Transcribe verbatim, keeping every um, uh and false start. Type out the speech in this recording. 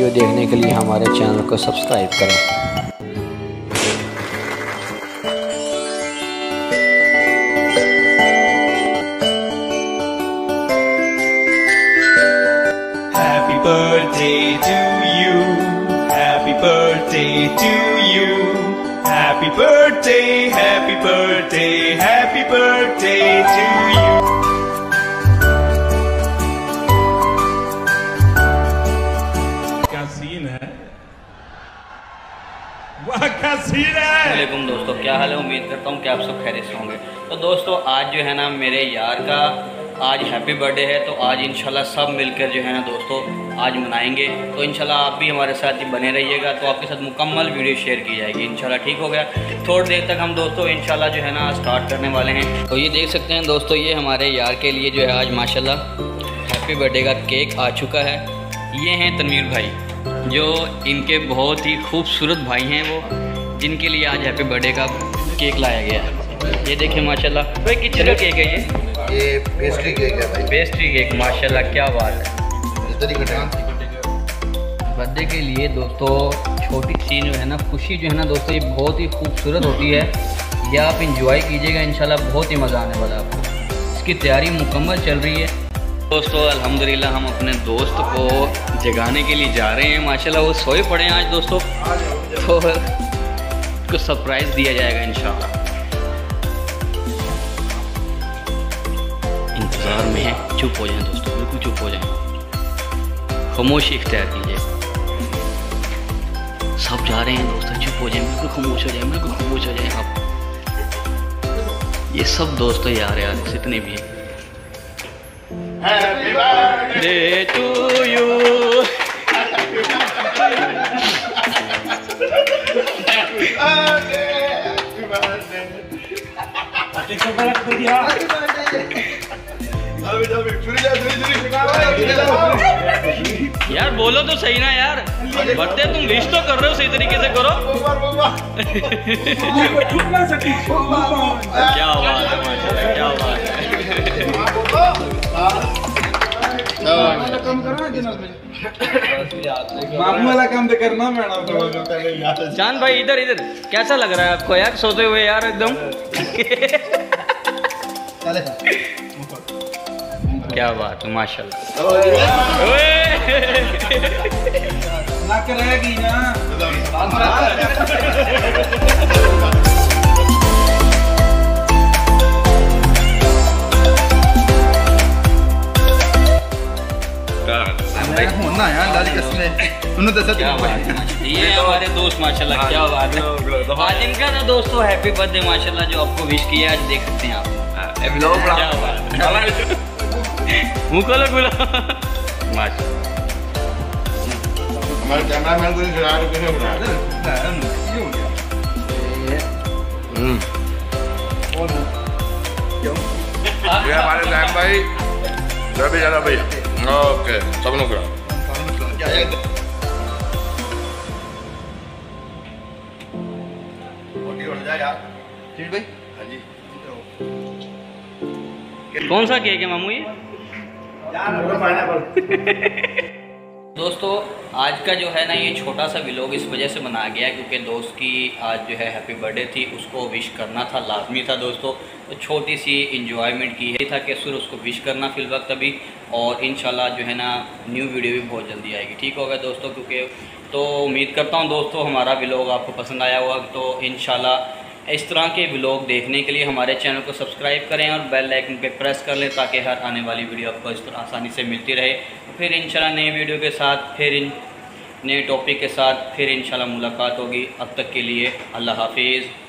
Video देखने के लिए हमारे चैनल को सब्सक्राइब करें। Happy birthday to you. Happy birthday to you. Happy birthday, happy birthday, happy birthday to you. क्या सीन है? वाह क्या सीन है। वालेकुम दोस्तों, क्या हाल है? उम्मीद करता हूँ कि आप सब खैरियत से होंगे। तो दोस्तों आज जो है ना मेरे यार का आज हैप्पी बर्थडे है, तो आज इंशाल्लाह सब मिलकर जो है ना दोस्तों आज मनाएंगे। तो इंशाल्लाह आप भी हमारे साथ ही बने रहिएगा, तो आपके साथ मुकम्मल वीडियो शेयर की जाएगी इंशाल्लाह। ठीक हो गया? थोड़ी देर तक हम दोस्तों इंशाल्लाह जो है ना स्टार्ट करने वाले हैं। तो ये देख सकते हैं दोस्तों, ये हमारे यार के लिए जो है आज माशाल्लाह हैप्पी बर्थडे का केक आ चुका है। ये हैं तनवीर भाई, जो इनके बहुत ही खूबसूरत भाई हैं, वो जिनके लिए आज हैप्पी बर्थडे का केक लाया गया है। ये देखिए माशाल्लाह। भाई किस तरह केक है ये? ये पेस्ट्री केक है भाई। पेस्ट्री केक, माशाल्लाह क्या बात है। बर्थडे के लिए दोस्तों छोटी सी जो है ना खुशी जो है ना दोस्तों, ये बहुत ही खूबसूरत होती है। ये आप इंजॉय कीजिएगा इंशाल्लाह, बहुत ही मज़ा आने वाला है आपको। इसकी तैयारी मुकम्मल चल रही है दोस्तों। अल्हम्दुलिल्लाह हम अपने दोस्त को जगाने के लिए जा रहे हैं। माशाल्लाह वो सोए पड़े हैं आज दोस्तों, तो उसको सरप्राइज़ दिया जाएगा इंशाल्लाह। इंतज़ार में है, चुप हो जाएं दोस्तों, बिल्कुल चुप हो जाएं, खामोशी इख्तियार कीजिए। सब जा रहे हैं दोस्तों, चुप हो जाएं, बिल्कुल खामोश हो जाएं, बिल्कुल खामोश हो जाएं आप। ये सब दोस्तों यार यार जितने भी हैं। Happy birthday to you. Happy birthday. यार बोलो तो सही ना यार, बर्थडे तुम विश तो कर रहे हो, सही तरीके से करो। क्या बात है माशाल्लाह, क्या बात है। मामू वाला काम तो करना मैडम। जान भाई इधर इधर, कैसा लग रहा है आपको यार सोते हुए यार एकदम? क्या बात है माशाल्लाह। लग रहेगी ना। होना यार दादी कसमें उन्होंने तो क्या बात है। ये हमारे दोस्त माशाल्लाह, क्या बात है। आज इनका ना दोस्तों हैप्पी बर्थडे माशाल्लाह, जो आपको विश किया आज देख सकते हैं आप। क्या बात है। मुँह खोलो खुला माशाल्लाह। हमारे कैमरामैन को जरा कैसे बना ये हमारे टाइम भाई जब भी ज़्यादा भाई। ओके सब लोग क्या है यार? ठीक भाई। हाँ जी। कौन सा केक है मामू ये? दोस्तों आज का जो है ना ये छोटा सा व्लॉग इस वजह से बनाया गया क्योंकि दोस्त की आज जो है हैप्पी बर्थडे थी, उसको विश करना था, लाजमी था दोस्तों। तो छोटी सी इंजॉयमेंट की है था कि सिर्फ उसको विश करना फिल वक्त अभी, और इंशाल्लाह जो है ना न्यू वीडियो भी बहुत जल्दी आएगी। ठीक होगा दोस्तों? क्योंकि तो उम्मीद करता हूँ दोस्तों हमारा व्लॉग आपको पसंद आया होगा। तो इंशाल्लाह इस तरह के व्लॉग देखने के लिए हमारे चैनल को सब्सक्राइब करें और बेल आइकन पे प्रेस कर लें, ताकि हर आने वाली वीडियो आपको इस तरह आसानी से मिलती रहे। फिर इंशाल्लाह नई वीडियो के साथ, फिर इन नए टॉपिक के साथ फिर इंशाल्लाह मुलाकात होगी। अब तक के लिए अल्लाह हाफिज़।